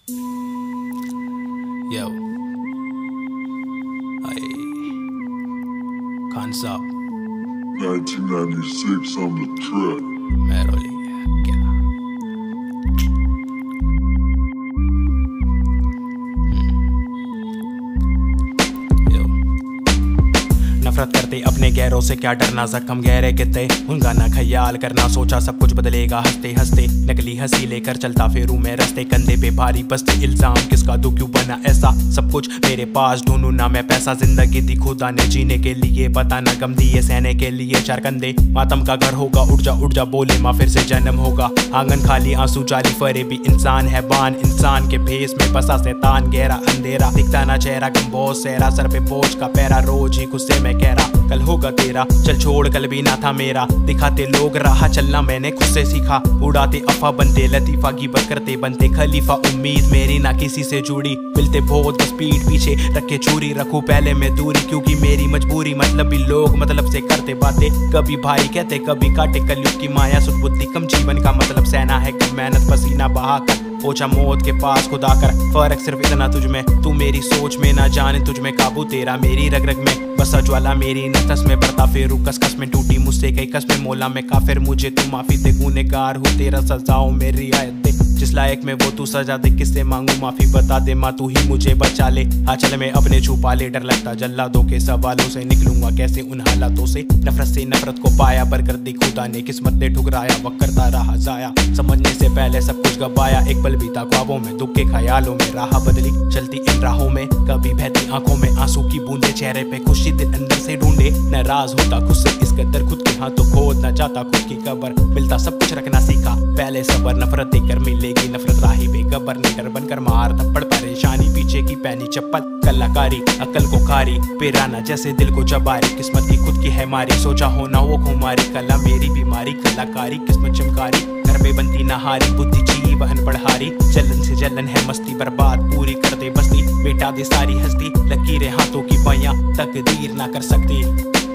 Yo, I Khan Saab 1996 on the track. मैं रोली क्या Yo. नफरत करते अपने गैरों से, क्या डरना जख्म गहरे कितने उनका ना ख्याल करना, सोचा सब कुछ बदलेगा हंसते हंसते, नकली हंसी लेकर चलता फिरूं मैं रस्ते, कंधे पे भारी बस्ते इल्जाम किसका दूं, क्यों बना ऐसा सब कुछ मेरे पास, ढूंढूं ना मैं पैसा, जिंदगी दी खुदा ने जीने के लिए, पता ना गम दिए सहने के लिए, चार कंधे मातम का घर होगा, उठ जा बोले माँ फिर से जन्म होगा, आंगन खाली आंसू जारी फरे भी इंसान है बान, इंसान के भेस में बसा शैतान, गहरा अंधेरा दिखता ना चेहरा, गम बहुत सहरा, सर पे बोझ का पैरा, रोज ही गुस्से में कह रहा कल होगा तेरा, चल छोड़ कल भी ना था मेरा, दिखाते लोग राह चलना मैंने खुद से सीखा, उड़ाते अफा बनते लतीफा गिबत करते बनते खलीफा, उम्मीद मेरी ना किसी से जुड़ी, मिलते बहुत बस पीठ पीछे रखे चूरी, रखूं पहले मैं दूरी क्योंकि मेरी मजबूरी, मतलब भी लोग मतलब से करते बातें, कभी भाई कहते कभी काटे, कलयुग की माया सुध बुद्धि कम, जीवन का मतलब सहना है कम मेहनत पसीना बहाकर, पहुंचा मौत के पास खुदा कर, फर्क सिर्फ इतना तुझ में, तू मेरी सोच में ना जाने तुझ में काबू तेरा, मेरी रग रग में बसा ज्वाला मेरी नफस में, बढ़ता फेरू कस कस में, टूटी मुझसे कई कसमें, मौला में काफिर मुझे तू माफी दे, गुनहगार हूँ तेरा सजाओ मेरी रियायत दे, जिस लायक में वो तू सजा दे, किससे मांगू माफी बता दे माँ, तू ही मुझे बचा ले, आंचल में अपने छुपा ले, डर लगता जल्लादों के सवालों से, निकलूंगा कैसे उन हालातों से, नफरत से नफरत को पाया पर कर दी खुदा ने, किस्मत ने ठुकराया वक्त करता रहा जाया, समझने से पहले सब कुछ गवाया, एक पल बीता ख्वाबों में, दुख के ख्यालों में, राह बदली चलती इन राहों में, कभी बहती आंखों में आंसू की बूंदे, चेहरे पे खुशी दिल अंदर से ढूंढे, नाराज होता खुद से इस कदर, खुद के हाथों खोद न जाता खुद की कबर, मिलता सब कुछ रखना सीखा पहले सबर, नफरत देकर मिलेगी नफरत राही बेगबर, निडर बनकर मार थप्पड़, परेशानी पीछे की पहनी चप्पल, कलाकारी अकल को खारी, पिराना जैसे दिल को जबारी, किस्मत की खुद की है मारी, सोचा होना वो खुमारी, कला मेरी बीमारी, कलाकारी किस्मत चमकारी, घर पे बनती नहारी, बुद्धि जीव अनपढ़ हारी, जलन से जलन है मस्ती, बर्बाद पूरी कर दे बस्ती, बेटा दे सारी हस्ती, लकीरें हाथों की बायां तकदीर ना कर सकती।